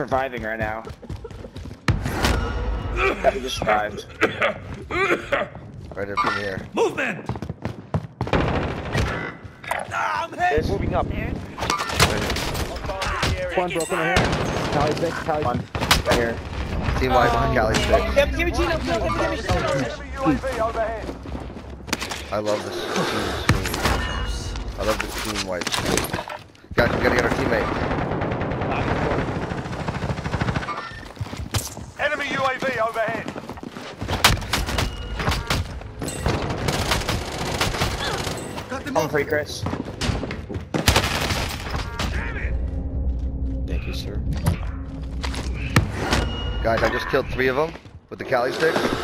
surviving right now. That we just survived. Right up in here. Movement! I'm hit! Moving up. One broken right here. Cali 6, Cali 6. Right here. Team wide behind Cali 6. Give me Gino, give me I love this team screen. I love this team white screen. Guys, we gotta get our teammate. Enemy UAV overhead. I'm free, Chris. Thank you, sir. Guys, I just killed 3 of them with the Cali sticks.